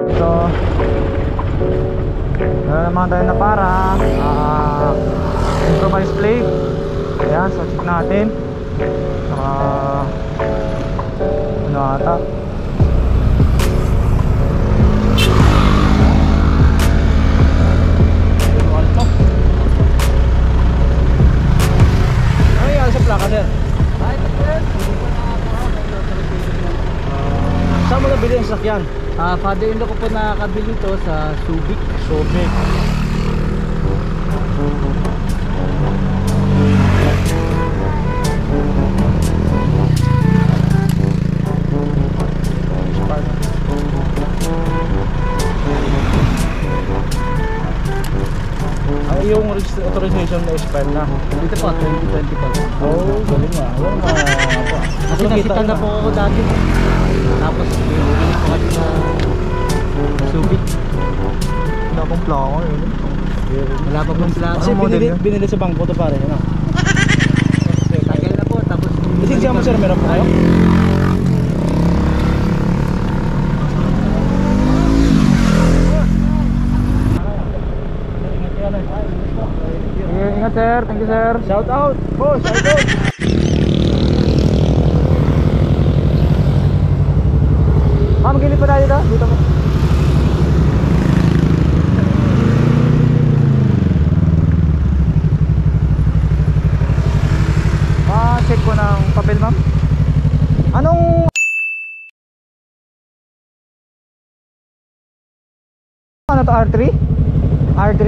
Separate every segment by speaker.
Speaker 1: So meron naman tayo na para improvised plate. Ayan, so check natin. Ano ata?
Speaker 2: Ano yung sa plaka, sir? Saan mo nabili ang sasakyan?
Speaker 3: Father-in-law ko po nakakabili to sa Subic.
Speaker 2: Yung authorization na expired na.
Speaker 3: Dito po, 2020 po.
Speaker 2: Oh, galing nga.
Speaker 3: Kasi nakita na po ako dati. Tapos, bumili ko kami na Subic.
Speaker 1: Wala pong plaka yun.
Speaker 3: Wala pa pong plaka.
Speaker 2: Kasi binili sa bangko to pare, yun.
Speaker 3: Tagal na po, tapos
Speaker 2: Lisensya mo, sir, meron po kayo?
Speaker 1: Ingat sir, thank you sir.
Speaker 2: Shout out, boss, shout out.
Speaker 1: Ma'am, gilid pa tayo dito po. Check ko ng papel ma'am. Anong ano to, R3? R3?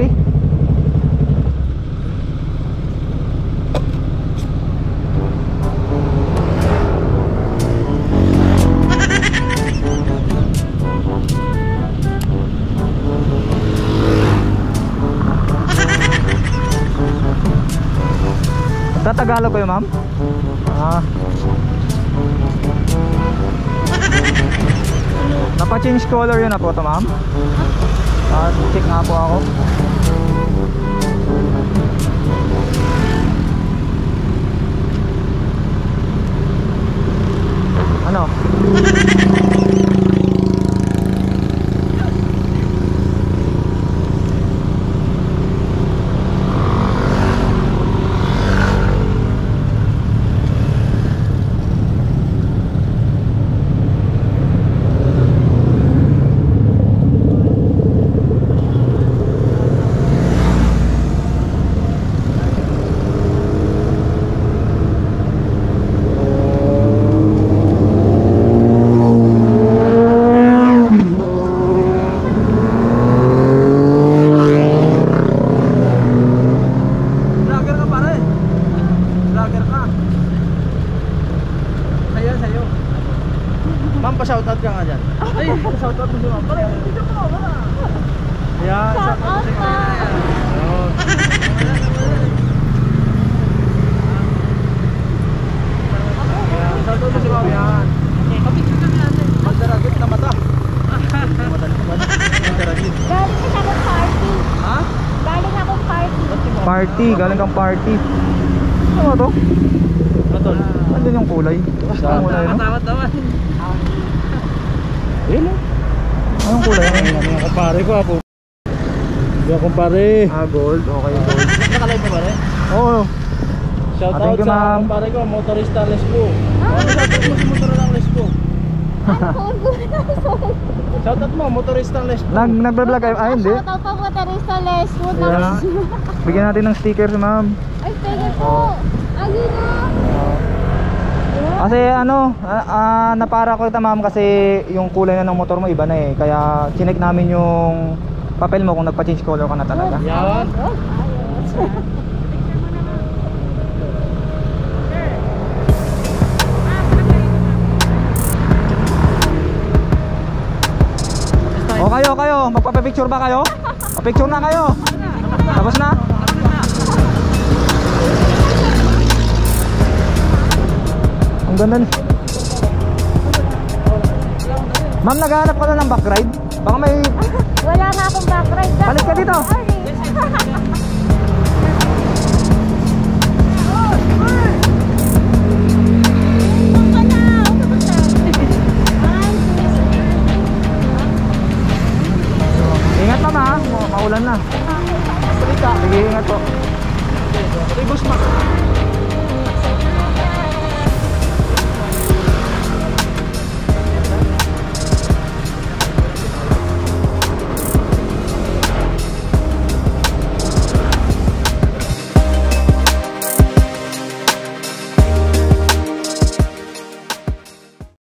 Speaker 1: Tagalog kayo ma'am? Napa-change color yun na po ito ma'am? Check nga po ako. Ano?
Speaker 2: Ma'am, pa-shoutout ka nga dyan. Ay, pa-shoutout mo si ma'am. Pare, dito po, wala. Ayan, shoutout mo si ma'am. Shoutout mo si ma'am, yan. Kapicture kami natin. Magdaragit na mata. Magdaragit.
Speaker 4: Galing na akong party.
Speaker 2: Ha?
Speaker 4: Galing akong party.
Speaker 1: Party, galing kang party. Ano ba to?
Speaker 2: Matol.
Speaker 1: Andun yung kulay. Kulay no?
Speaker 3: Tawad naman.
Speaker 2: Ayun o.
Speaker 1: Anong kulay?
Speaker 2: Ano yung kumpare ko po? Hindi ako kumpare.
Speaker 1: Gold. Okay, gold.
Speaker 2: Nakalive mo ba rin?
Speaker 1: Oo.
Speaker 2: Shout
Speaker 1: Thank
Speaker 2: out
Speaker 1: you,
Speaker 2: sa
Speaker 1: ma'am.
Speaker 2: kumpare ko, motorista Lesbo. Ano shout out mo si motor ng Lesbo? Shout out mo, motorista Lesbo.
Speaker 1: Nagbablog kayo? Ay, hindi.
Speaker 4: Shoutout po po Teresa Leswood.
Speaker 1: Yeah. Bigyan natin ng sticker si ma'am.
Speaker 4: Ay, pwede po. Ayun na.
Speaker 1: Kasi ano, napara ko ito ma'am kasi yung kulay na ng motor mo iba na eh. Kaya chinek namin yung papel mo kung nagpa-change color ka na talaga.
Speaker 2: Yan.
Speaker 1: O kayo, magpapapicture ba kayo? O picture na kayo. Tapos na? Ang ganda. Ma'am, naghahanap ka na ng back ride? Baka may...
Speaker 4: Wala nga akong backride.
Speaker 1: Balik ka dito. maulan na. Sige, ingat po.